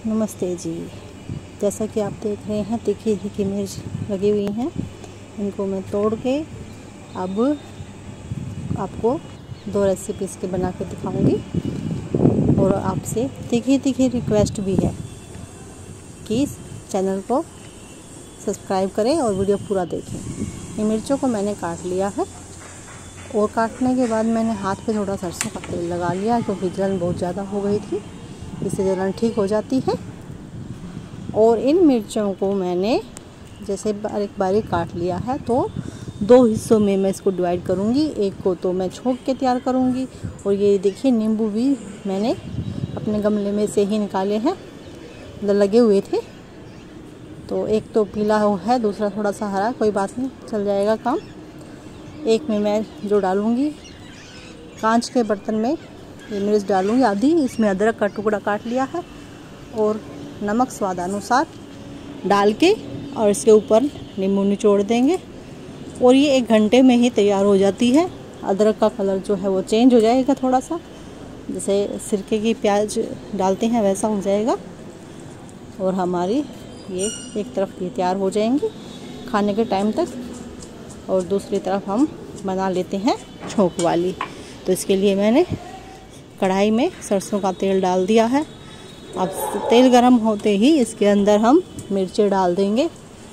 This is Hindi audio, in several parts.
नमस्ते जी। जैसा कि आप देख रहे हैं तीखी तीखी मिर्च लगी हुई हैं, इनको मैं तोड़ के अब आपको 2 रेसिपी इसके बना के दिखाऊंगी। और आपसे तीखी तीखी रिक्वेस्ट भी है कि चैनल को सब्सक्राइब करें और वीडियो पूरा देखें। ये मिर्चों को मैंने काट लिया है और काटने के बाद मैंने हाथ पे थोड़ा सरसों का तेल लगा लिया क्योंकि जलन बहुत ज़्यादा हो गई थी, इससे जलन ठीक हो जाती है। और इन मिर्चों को मैंने जैसे बारीक बारीक काट लिया है तो 2 हिस्सों में मैं इसको डिवाइड करूँगी। एक को तो मैं छोंक के तैयार करूँगी और ये देखिए नींबू भी मैंने अपने गमले में से ही निकाले हैं, लगे हुए थे। तो एक तो पीला है, दूसरा थोड़ा सा हरा, कोई बात नहीं, चल जाएगा काम। एक में मैं जो डालूँगी कांच के बर्तन में ये मिर्च डालूँगी आधी। इसमें अदरक का टुकड़ा काट लिया है और नमक स्वादानुसार डाल के और इसके ऊपर नींबू निचोड़ देंगे और ये 1 घंटे में ही तैयार हो जाती है। अदरक का कलर जो है वो चेंज हो जाएगा, थोड़ा सा जैसे सिरके की प्याज डालते हैं वैसा हो जाएगा और हमारी ये एक तरफ ये तैयार हो जाएंगी खाने के टाइम तक और दूसरी तरफ हम बना लेते हैं छोंक वाली। तो इसके लिए मैंने कढ़ाई में सरसों का तेल डाल दिया है। अब तेल गरम होते ही इसके अंदर हम मिर्चें डाल देंगे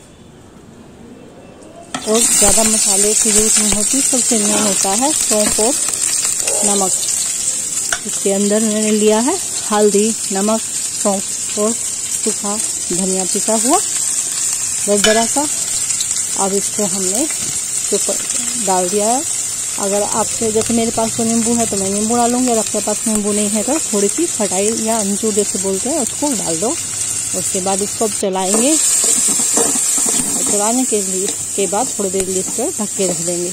और ज़्यादा मसाले की जरूरत नहीं होती, सबसे मेन होता है सौंफ और नमक। इसके अंदर मैंने लिया है हल्दी, नमक, सौंफ और सूखा धनिया पिसा हुआ ज़रा सा। अब इसको हमने डाल दिया है। अगर आपके जैसे मेरे पास तो नींबू है तो मैं नींबू डालूँगी, और आपके पास नींबू नहीं है तो थोड़ी सी खटाई या अमचूर जैसे बोलते हैं उसको डाल दो। उसके बाद इसको अब चलाएँगे, चलाने के बाद थोड़ी देर लिए इस पर ढक के रख देंगे।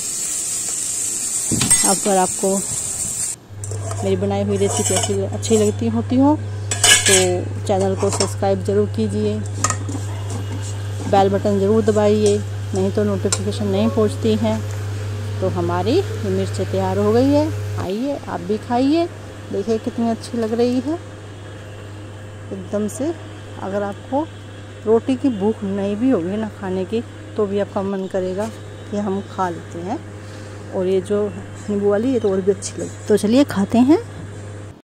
अगर आपको मेरी बनाई हुई रेसिपी अच्छी लगती होती हो तो चैनल को सब्सक्राइब ज़रूर कीजिए, बेल बटन ज़रूर दबाइए, नहीं तो नोटिफिकेशन नहीं पहुंचती हैं। तो हमारी ये मिर्च तैयार हो गई है। आइए आप भी खाइए, देखिए कितनी अच्छी लग रही है एकदम से। अगर आपको रोटी की भूख नहीं भी होगी ना खाने की तो भी आपका मन करेगा कि हम खा लेते हैं। और ये जो नींबू वाली ये तो और भी अच्छी लगी। तो चलिए खाते हैं।